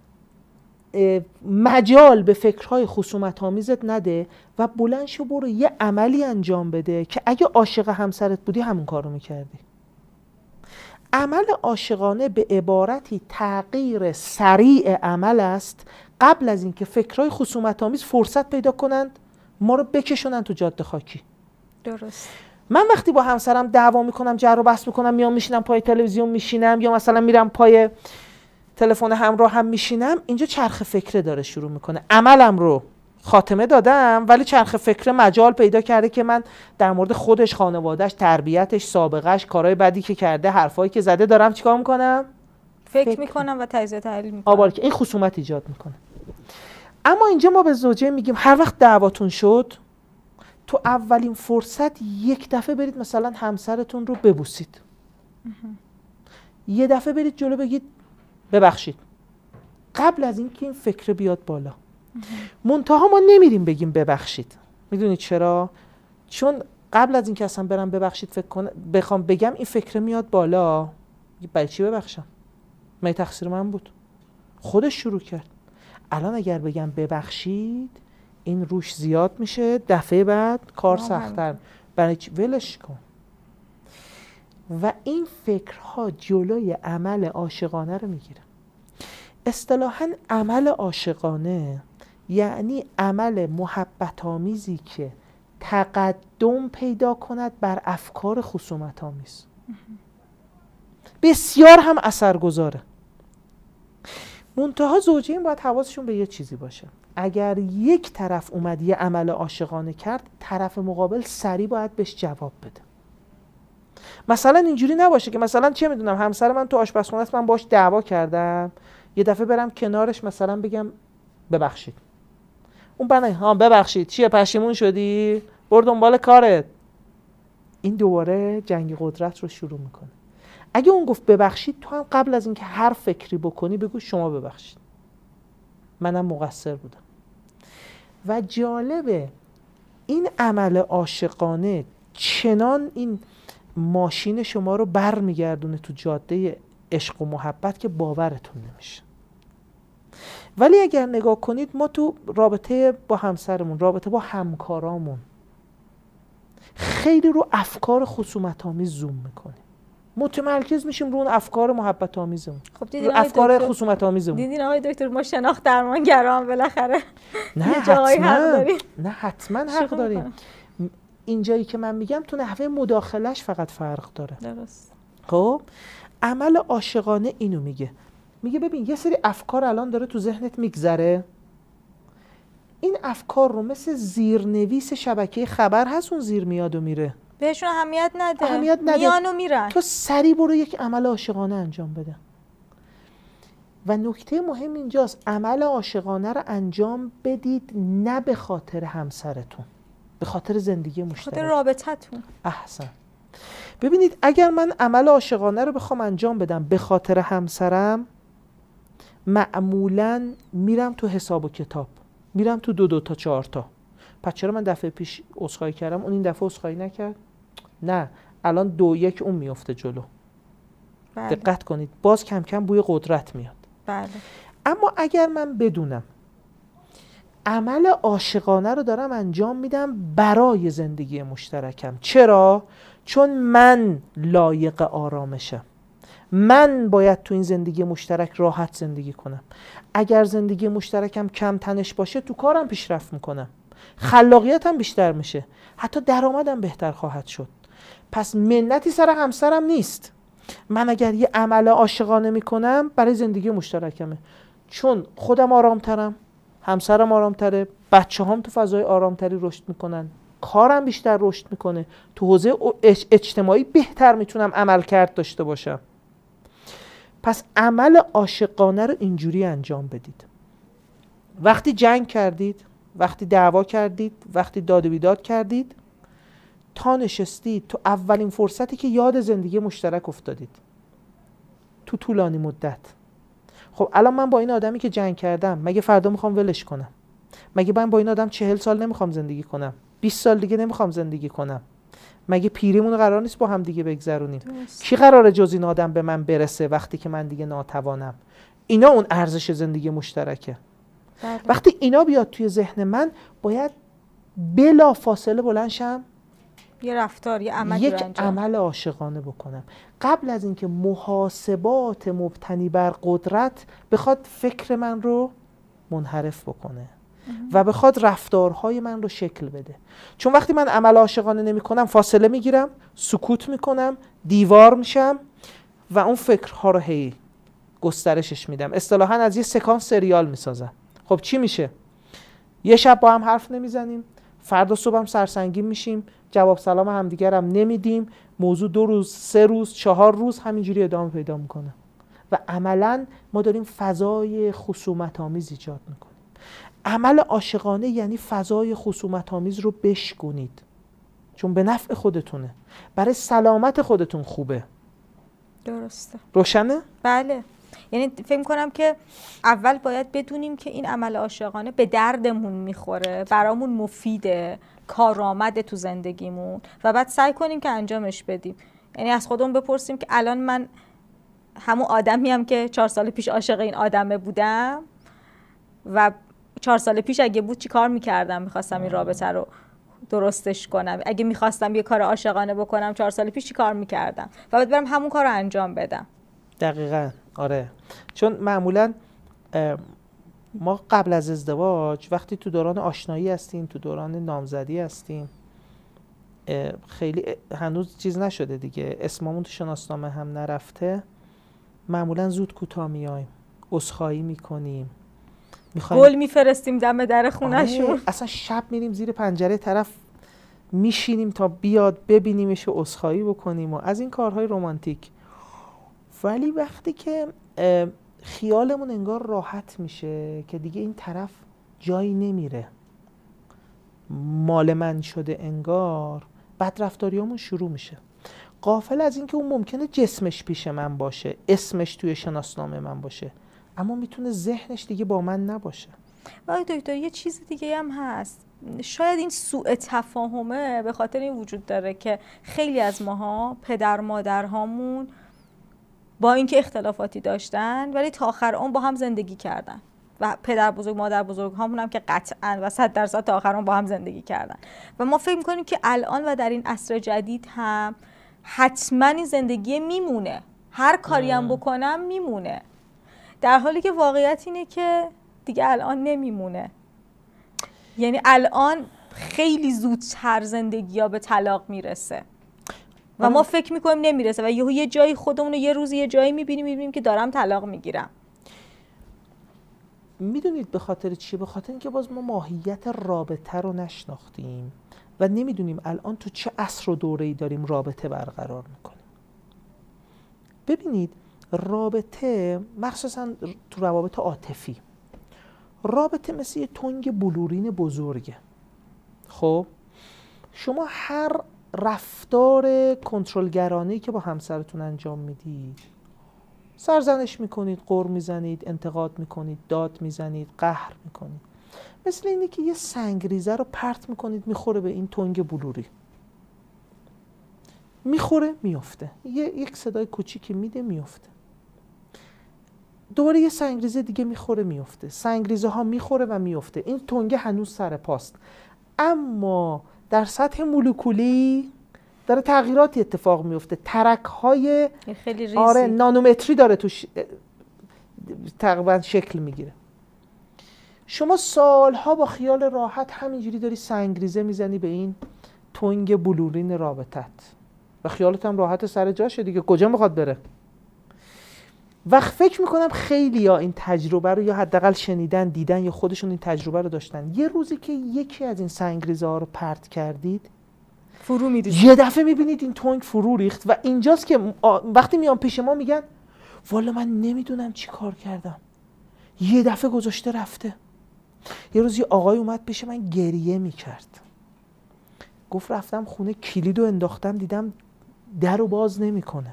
مجال به فکرهای خصومت آمیزت نده و بلند شو برو یه عملی انجام بده که اگه عاشق همسرت بودی همون کارو میکردی. عمل عاشقانه به عبارتی تغییر سریع عمل است قبل از اینکه فکرهای خصومت آمیز فرصت پیدا کنند ما رو بکشونن تو جاده خاکی. درست. من وقتی با همسرم دعوا میکنم، جر و بحث میکنم، میام میشینم پای تلویزیون میشینم یا مثلا میرم پای تلفن همراه هم میشینم، اینجا چرخ فکره داره شروع میکنه. عملم رو خاتمه دادم ولی چرخ فکره مجال پیدا کرده که من در مورد خودش، خانوادهش، تربیتش، سابقهش، کارهای بدی که کرده، حرفایی که زده دارم چیکار میکنم؟ فکر میکنم و تجزیه تحلیل میکنم. آبار که این خصومت ایجاد میکنه. اما اینجا ما به زوجه میگیم هر وقت دعواتون شد، تو اولین فرصت یک دفعه برید مثلا همسرتون رو ببوسید. یه دفعه برید جلو بگید ببخشید، قبل از اینکه این فکر بیاد بالا. منتها ما نمیریم بگیم ببخشید. میدونید چرا؟ چون قبل از اینکه اصلا برم ببخشید بخوام بگم این فکر میاد بالا، برای چی ببخشم؟ من تقصیر من بود، خودش شروع کرد. الان اگر بگم ببخشید این روش زیاد میشه، دفعه بعد کار سخت‌تر. برای چی؟ ولش کن. و این فکرها جلوی عمل عاشقانه رو میگیره. اصطلاحاً عمل عاشقانه یعنی عمل محبت آمیزی که تقدم پیدا کند بر افکار خصومت آمیز. بسیار هم اثرگذاره. منتها زوجین باید حواسشون به یه چیزی باشه. اگر یک طرف اومد یه عمل عاشقانه کرد، طرف مقابل سریع باید بهش جواب بده. مثلا اینجوری نباشه که مثلا چه میدونم همسر من تو آشپزخونه است، من باش دعوا کردم، یه دفعه برم کنارش مثلا بگم ببخشید. اون بنای ها ببخشید چیه، پشیمون شدی؟ برو دنبال کارت. این دوباره جنگ قدرت رو شروع میکنه. اگه اون گفت ببخشید، تو هم قبل از اینکه هر فکری بکنی بگو شما ببخشید، منم مقصر بودم. و جالبه این عمل عاشقانه چنان این ماشین شما رو بر میگردونه تو جاده عشق و محبت که باورتون نمیشه. ولی اگر نگاه کنید ما تو رابطه با همسرمون، رابطه با همکارامون خیلی رو افکار خصومت آمیز زوم میکنیم، متمرکز میشیم رو اون افکار محبت آمیزمون. خب دیدین افکار خصومت آمیزمون. دیدین آقای دکتر ما شناخت درمانگرام بالاخره نه حتما حق داریم. اینجایی که من میگم تو نحوه مداخلش فقط فرق داره. درست. خب عمل عاشقانه اینو میگه ببین یه سری افکار الان داره تو ذهنت میگذره، این افکار رو مثل زیرنویس شبکه خبر هست، اون زیر میاد و میره، بهشون اهمیت نده. میان و میرن. تو سریع برو یک عمل عاشقانه انجام بده. و نکته مهم اینجاست عمل عاشقانه رو انجام بدید نه به خاطر همسرتون، به خاطر زندگی مشترک، خاطر رابطتون. احسن. ببینید اگر من عمل عاشقانه رو بخوام انجام بدم به خاطر همسرم، معمولاً میرم تو حساب و کتاب، میرم تو 2 تا 4 تا. پس چرا من دفعه پیش عذرخواهی کردم اون این دفعه عذرخواهی نکرد؟ نه، الان 2-1 اون میفته جلو. بله. دقت کنید باز کم کم بوی قدرت میاد. بله. اما اگر من بدونم عمل عاشقانه رو دارم انجام میدم برای زندگی مشترکم، چرا؟ چون من لایق آرامشم، من باید تو این زندگی مشترک راحت زندگی کنم. اگر زندگی مشترکم کم تنش باشه تو کارم پیشرفت میکنم، خلاقیتم بیشتر میشه، حتی درآمدم بهتر خواهد شد. پس منتی سر همسرم نیست. من اگر یه عمل عاشقانه میکنم برای زندگی مشترکمه، چون خودم آرامترم، همسرم آرامتره، بچه‌هام تو فضای آرامتری رشد میکنن، کارم بیشتر رشد میکنه، تو حوزه اجتماعی بهتر میتونم عملکرد داشته باشم. پس عمل عاشقانه رو اینجوری انجام بدید. وقتی جنگ کردید، وقتی دعوا کردید، وقتی داد و بیداد کردید، تا نشستید تو اولین فرصتی که یاد زندگی مشترک افتادید تو طولانی مدت. خب الان من با این آدمی که جنگ کردم مگه فردا میخوام ولش کنم؟ مگه من با این آدم 40 سال نمیخوام زندگی کنم؟ 20 سال دیگه نمیخوام زندگی کنم؟ مگه پیریمون قرار نیست با هم دیگه بگذرونیم؟ کی قراره جز این آدم به من برسه وقتی که من دیگه ناتوانم؟ اینا اون ارزش زندگی مشترکه. بله. وقتی اینا بیاد توی ذهن من، باید بلا فاصله بلند شم، یه رفتار، یه عملی یک عمل عاشقانه بکنم، قبل از اینکه محاسبات مبتنی بر قدرت بخواد فکر من رو منحرف بکنه و بخواد رفتارهای من رو شکل بده. چون وقتی من عمل عاشقانه نمی کنم، فاصله میگیرم، سکوت میکنم، دیوار میشم و اون فکرها رو هی گسترشش میدم. اصطلاحاً از یه سکانس سریال میسازم. خب چی میشه؟ یه شب با هم حرف نمیزنیم، فردا صبح هم سرسنگین میشیم، جواب سلام همدیگر هم نمیدیم، موضوع 2 روز 3 روز 4 روز همینجوری ادامه پیدا میکنه و عملاً ما داریم فضای خصومت آمیز ایجاد میکنیم. عمل عاشقانه یعنی فضای خصومت آمیز رو بشکنید، چون به نفع خودتونه، برای سلامت خودتون خوبه. درسته. روشنه؟ بله. یعنی فکر کنم که اول باید بدونیم که این عمل عاشقانه به دردمون میخوره، برامون مفیده، کارآمده تو زندگیمون و بعد سعی کنیم که انجامش بدیم. یعنی از خودمون بپرسیم که الان من همون آدمیم که 4 سال پیش عاشق این آدمه بودم و 4 سال پیش اگه بود چی کار میکردم؟ میخواستم این رابطه رو درستش کنم. اگه میخواستم یه کار عاشقانه بکنم 4 سال پیش چی کار میکردم؟ و بعد برم همون کار رو انجام بدم. دقیقاً. آره، چون معمولاً ما قبل از ازدواج وقتی تو دوران آشنایی هستیم، تو دوران نامزدی هستیم، خیلی هنوز چیز نشده دیگه، اسممون تو شناسنامه هم نرفته، معمولاً زود کوتاه میایم، عذرخواهی میکنیم، گل میفرستیم دم در خونه‌شون. اصلا شب میریم زیر پنجره طرف میشینیم تا بیاد ببینیمش و عذرخواهی بکنیم و از این کارهای رمانتیک. ولی وقتی که خیالمون انگار راحت میشه که دیگه این طرف جایی نمیره، مال من شده انگار، بدرفتاریامون شروع میشه. غافل از این که اون ممکنه جسمش پیش من باشه، اسمش توی شناسنامه من باشه، اما میتونه ذهنش دیگه با من نباشه. ولی دکتر یه چیز دیگه هم هست، شاید این سوء تفاهمه به خاطر این وجود داره که خیلی از ماها پدر مادرهامون با اینکه اختلافاتی داشتن ولی تا آخر عمر با هم زندگی کردن و پدر بزرگ مادر بزرگ هامون هم که قطعاً و 100% تا آخر عمر با هم زندگی کردن و ما فکر می‌کنیم که الان و در این عصر جدید هم حتما این زندگی میمونه، هر کاری هم بکنم میمونه، در حالی که واقعیت اینه که دیگه الان نمیمونه. یعنی الان خیلی زودتر زندگی‌ها به طلاق میرسه و ما فکر میکنیم نمیرسه و یه جایی خودمون رو یه روزی یه جایی میبینیم که دارم طلاق میگیرم. میدونید به خاطر چیه؟ به خاطر اینکه باز ما ماهیت رابطه رو نشناختیم و نمیدونیم الان تو چه عصر و دوره‌ای داریم رابطه برقرار میکنیم. ببینید رابطه، مخصوصا تو روابط عاطفی، رابطه مثل یه تنگ بلورین بزرگه. خب شما هر رفتار کنترلگرانه‌ای که با همسرتون انجام میدید، سرزنش میکنید، غر میزنید، انتقاد میکنید، داد میزنید، قهر میکنید، مثل اینه که یه سنگریزه رو پرت میکنید میخوره به این تنگ بلوری، میخوره میفته، یک صدای کوچیکی میده میفته، دوباره یه سنگریزه دیگه میخوره میفته، سنگریزه ها میخوره و میفته، این تنگه هنوز سر پاست. اما در سطح مولکولی داره تغییراتی اتفاق میفته، ترک‌های خیلی ریزی آره نانومتری داره توش تقریبا شکل میگیره. شما سالها با خیال راحت همینجوری داری سنگریزه میزنی به این تنگ بلورین رابطت و خیالت هم راحت سر جاشه دیگه، کجا میخواد بره؟ و فکر میکنم خیلی ها این تجربه رو یا حداقل شنیدن، دیدن یا خودشون این تجربه رو داشتن. یه روزی که یکی از این سنگریزه ها رو پرت کردید فرو میریزید، یه دفعه میبینید این تنگ فرو ریخت و اینجاست که وقتی میان پیش ما میگن والا من نمیدونم چی کار کردم، یه دفعه گذاشته رفته. یه روز یه آقای اومد پیش من گریه میکرد، گفت رفتم خونه کلیدو انداختم دیدم درو باز نمیکنه.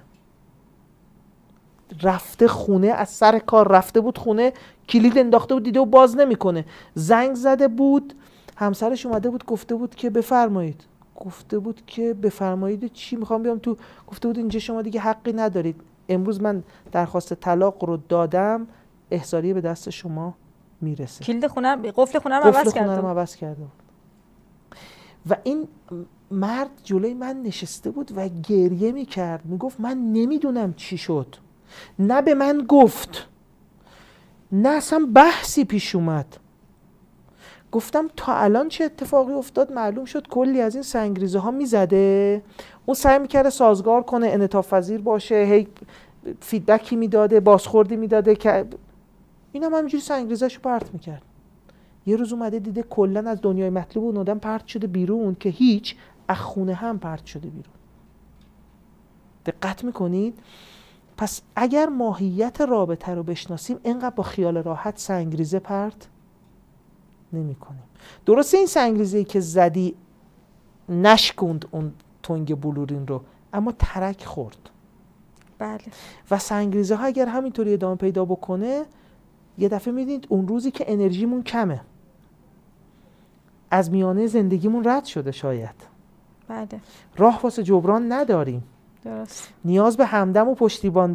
رفته خونه، از سر کار رفته بود خونه، کلید انداخته بود دیده و باز نمیکنه. زنگ زده بود، همسرش اومده بود گفته بود که بفرمایید. گفته بود که بفرمایید چی؟ میخوام بیام تو. گفته بود اینجا شما دیگه حقی ندارید، امروز من درخواست طلاق رو دادم، احضاریه به دست شما میرسه. کلید خونه، قفل خونه رو عوض کرده بود. و این مرد جلوی من نشسته بود و گریه میکرد، میگفت من نمیدونم چی شد، نه به من گفت، نه اصلا بحثی پیش اومد. گفتم تا الان چه اتفاقی افتاد؟ معلوم شد کلی از این سنگریزه ها میزده، اون سعی میکرده سازگار کنه، انعطاف پذیر باشه، هی فیدبکی میداده، بازخوردی میداده که اینم همینجوری سنگریزه‌شو پرت میکرد. یه روز اومده دیده کلا از دنیای مطلوب اون آدم پرت شده بیرون که هیچ، از خونه هم پرت شده بیرون. دقت میکنید؟ پس اگر ماهیت رابطه رو بشناسیم اینقدر با خیال راحت سنگریزه پرت نمی کنیم. درسته این سنگریزه‌ای که زدی نشکوند اون تنگ بلورین رو، اما ترک خورد. بله. و سنگریزه ها اگر همینطوری ادامه پیدا بکنه، یه دفعه میدید اون روزی که انرژیمون کمه، از میانه زندگیمون رد شده، شاید بله، راه واسه جبران نداریم، درست، نیاز به همدم و پشتیبان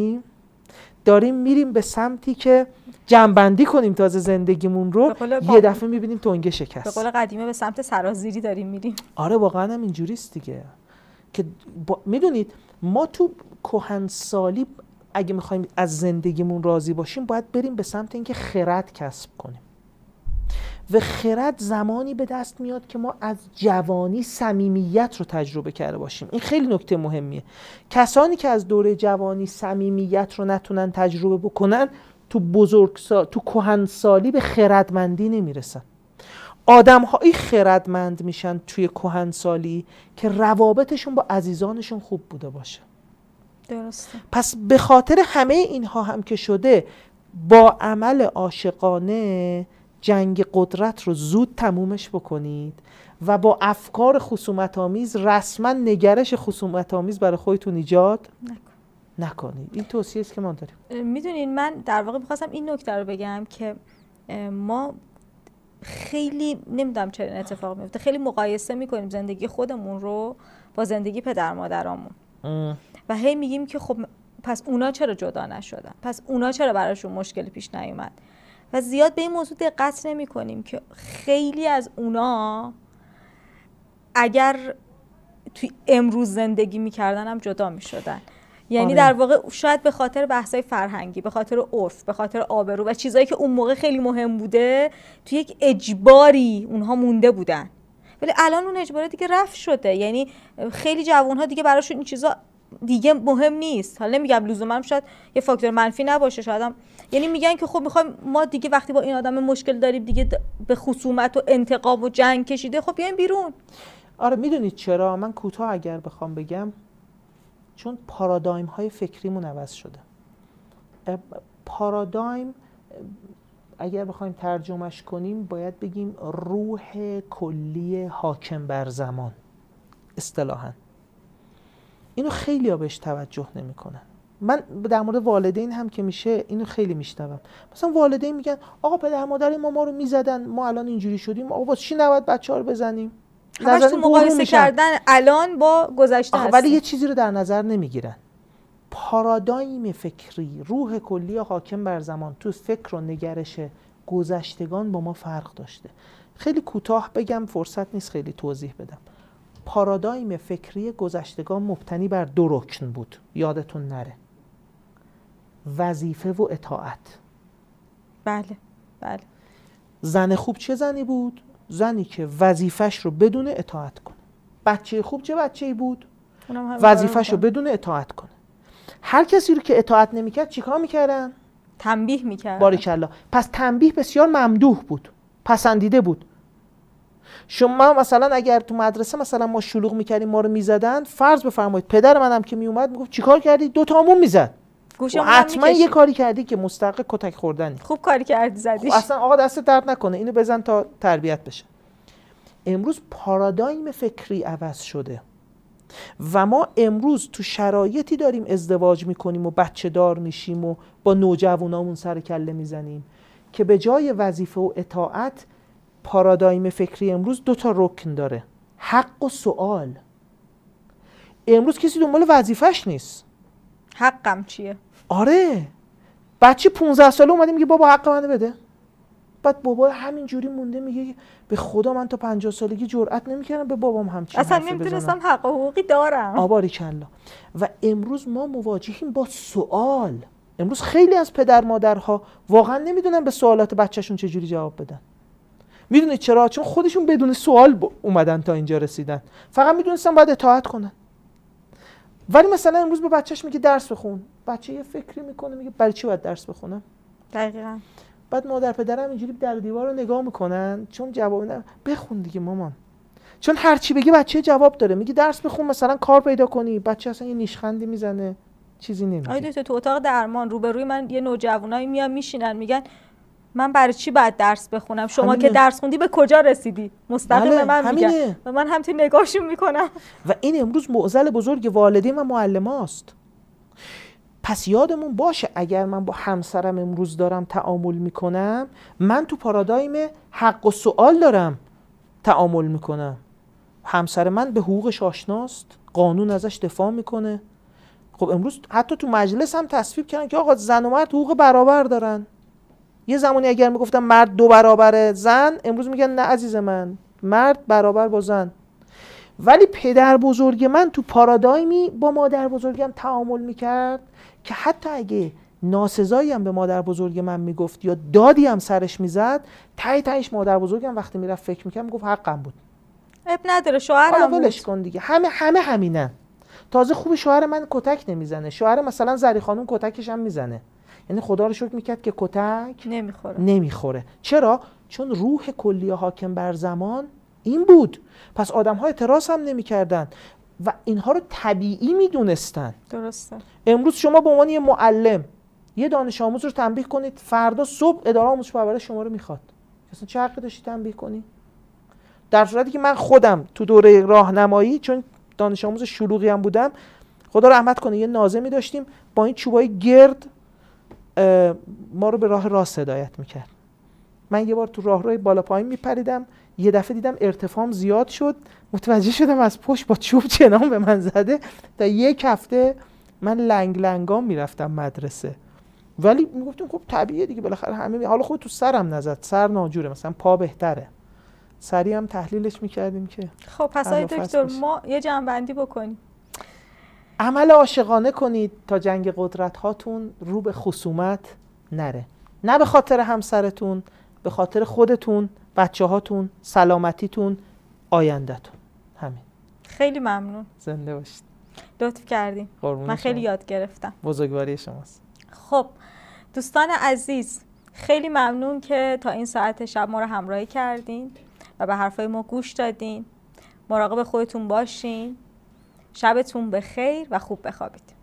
داریم میریم به سمتی که جمع‌بندی کنیم تازه زندگیمون رو، یه دفعه میبینیم تنگه شکست. به قول قدیمه به سمت سرازیری داریم میریم. آره واقعا هم اینجوریست دیگه که میدونید ما تو کهنسالی اگه میخوایم از زندگیمون راضی باشیم باید بریم به سمت اینکه خرد کسب کنیم و خرد زمانی به دست میاد که ما از جوانی صمیمیت رو تجربه کرده باشیم. این خیلی نکته مهمیه. کسانی که از دوره جوانی صمیمیت رو نتونن تجربه بکنن تو کهنسالی به خردمندی نمیرسن. آدم‌هایی خردمند میشن توی کهنسالی که روابطشون با عزیزانشون خوب بوده باشه. درسته. پس به خاطر همه اینها هم که شده، با عمل عاشقانه جنگ قدرت رو زود تمومش بکنید و با افکار خصومت‌آمیز رسما نگرش خصومت‌آمیز برای خودتون ایجاد نکنید. این توصیه است که ما داریم. میدونین من در واقع می‌خواستم این نکته رو بگم که ما خیلی نمیدونم چرا این اتفاق میفته، خیلی مقایسه میکنیم زندگی خودمون رو با زندگی پدر مادرامون و هی میگیم که خب پس اونا چرا جدا نشدن، پس اونا چرا براشون مشکلی پیش نیومد و زیاد به این موضوع دقت نمی کنیم که خیلی از اونا اگر توی امروز زندگی میکردن هم جدا میشدن. یعنی در واقع شاید به خاطر بحثای فرهنگی، به خاطر عرف، به خاطر آبرو و چیزایی که اون موقع خیلی مهم بوده توی یک اجباری اونها مونده بودن، ولی الان اون اجباره دیگه رفع شده. یعنی خیلی جوانها دیگه براشون این چیزا دیگه مهم نیست. حالا نمیگم لزوما شاید یه فاکتور منفی نباشه، شاید هم یعنی میگن که خب میخوایم ما دیگه وقتی با این آدم مشکل داریم دیگه به خصومت و انتقام و جنگ کشیده، خب بیاین بیرون. آره میدونید چرا؟ من کوتاه اگر بخوام بگم، چون پارادایم های فکریمون عوض شده. پارادایم اگر بخوایم ترجمهش کنیم باید بگیم روح کلی حاکم بر زمان. اصطلاحاً اینو خیلی ها بهش توجه نمی کنن. من در مورد والدین هم که میشه اینو خیلی میشنوم. مثلا والدین میگن آقا پدر مادر ما رو میزدن، ما الان اینجوری شدیم، آقا واسه چی نباید بچه‌ها رو بزنیم؟ همش تو مقایسه کردن الان با گذشته هست. ولی یه چیزی رو در نظر نمیگیرن. پارادایم فکری، روح کلی حاکم بر زمان تو فکر و نگرش گذشتگان با ما فرق داشته. خیلی کوتاه بگم، فرصت نیست خیلی توضیح بدم. پارادایم فکری گذشتگان مبتنی بر 2 رکن بود، یادتون نره، وظیفه و اطاعت. بله بله. زن خوب چه زنی بود؟ زنی که وظیفش رو بدون اطاعت کنه. بچه خوب چه بچه‌ای بود؟ وظیفش رو بدون اطاعت کنه. هر کسی رو که اطاعت نمی‌کرد چیکار می‌کردن؟ تنبیه می‌کردن. باریکلا. پس تنبیه بسیار ممدوح بود، پسندیده بود. شما مثلا اگر تو مدرسه مثلا ما شلوغ می‌کردیم ما رو می‌زدن، فرض بفرمایید پدر منم که میومد میگفت چیکار کردی؟ 2 تا آمون می‌زد. حتما یه کاری کردی که مستحق کتک خوردنی. خوب کاری کردی زدیش. اصلا آقا دست درد نکنه، اینو بزن تا تربیت بشه. امروز پارادایم فکری عوض شده و ما امروز تو شرایطی داریم ازدواج میکنیم و بچه دار میشیم و با نوجوانامون سر کله میزنیم که به جای وظیفه و اطاعت پارادایم فکری امروز 2 تا رکن داره، حق و سؤال. امروز کسی دنبال وظیفش نیست، حقم چیه؟ آره، بچه 15 ساله اومده میگه بابا حق منو بده. بعد بابا همین جوری مونده میگه به خدا من تا 50 سالگی جرئت نمیکردم به بابام همچین اصلا نمیدونستم حق و حقوقی دارم. آباریکلا. و امروز ما مواجهیم با سوال. امروز خیلی از پدر مادرها واقعا نمیدونن به سوالات بچه‌شون چجوری جواب بدن. میدونید چرا؟ چون خودشون بدون سوال اومدن تا اینجا رسیدن، فقط میدونستن باید اطاعت کنن. ولی مثلا امروز به بچه‌ش میگه درس بخون، بچه یه فکری میکنه میگه برای چی باید درس بخونم؟ دقیقاً. بعد مادر پدرم اینجوری در دیوار رو نگاه میکنن، چون جواب نمیدن. بخون دیگه مامان، چون هر چی بگی بچه جواب داره. میگی درس بخون مثلا کار پیدا کنی، بچه اصلا یه نیشخندی میزنه، چیزی نمیگه. آیده تو اتاق درمان روبروی من یه نوجوانایی میان میشینن میگن من برای چی باید درس بخونم؟ شما همینه. که درس خوندی به کجا رسیدی؟ مستقیم به من میگن و من همین نگاهشون میکنم. و این امروز معضل بزرگ والدین و معلماست. پس یادمون باشه اگر من با همسرم امروز دارم تعامل میکنم، من تو پارادایم حق و سؤال دارم تعامل میکنم. همسر من به حقوقش آشناست، قانون ازش دفاع میکنه. خب امروز حتی تو مجلس هم تصویب کردن که آقا زن و مرد حقوق برابر دارن. یه زمانی اگر میگفتن مرد 2 برابر زن، امروز میگن نه عزیز من، مرد برابر با زن. ولی پدر بزرگ من تو پارادایمی با مادر بزرگم تعامل میکرد که حتی اگه ناسزایی هم به مادر بزرگ من میگفت یا دادی هم سرش میزد، تهش مادر بزرگم وقتی میرفت فکر میکرد میگفت حقم بود. اب نداره شوهرم بود. ولش کن دیگه، همه همینن. تازه خوب شوهر من کتک نمیزنه، شوهر مثلا زری خانم کتکش هم میزنه. یعنی خدا رو شکر میکرد که کتک نمیخوره. چرا؟ چون روح کلیه حاکم بر زمان این بود. پس آدم‌ها اعتراض هم نمی‌کردن و اینها رو طبیعی میدونستن. درسته. امروز شما به عنوان یه معلم یه دانش آموز رو تنبیه کنید، فردا صبح اداره آموزش پرورش شما رو میخواد. اصلا چه حقی داشتی تنبیه کنی؟ در صورتی که من خودم تو دوره راهنمایی، چون دانش آموز شلوغی هم بودم، خدا رحمت کنه، یه ناظمی داشتیم با این چوبای گرد ما رو به راه راست هدایت میکرد. من یه بار تو راهروی بالا پایین میپریدم، یه دفعه دیدم ارتفاعم زیاد شد، متوجه شدم از پشت با چوب چنام به من زده. تا 1 هفته من لنگام میرفتم مدرسه. ولی میگفتیم خب طبیعیه دیگه، بالاخره همه حالا خود تو سرم نزد، سر ناجوره، مثلا پا بهتره. سری هم تحلیلش میکردیم که خب پس های دکتر ما یه جمع‌بندی بکنیم. عمل عاشقانه کنید تا جنگ قدرت هاتون رو به خصومت نره. نه به خاطر همسرتون، به خاطر خودتون، بچه هاتون، سلامتیتون، آیندهتون. همین. خیلی ممنون. زنده باشید. لطف کردیم. من خیلی یاد گرفتم. بزرگواری شماست. خب دوستان عزیز، خیلی ممنون که تا این ساعت شب ما رو همراهی کردین و به حرفای ما گوش دادین. مراقب خودتون باشین. شبتون بخیر و خوب بخوابید.